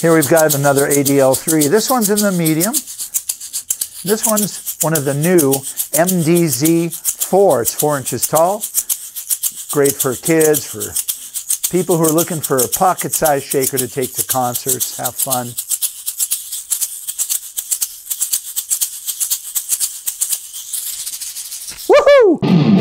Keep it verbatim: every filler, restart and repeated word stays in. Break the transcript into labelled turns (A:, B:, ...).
A: Here we've got another A D L three. This one's in the medium. This one's one of the new M D Z four. It's four inches tall. Great for kids, for people who are looking for a pocket-sized shaker to take to concerts, have fun. Woohoo!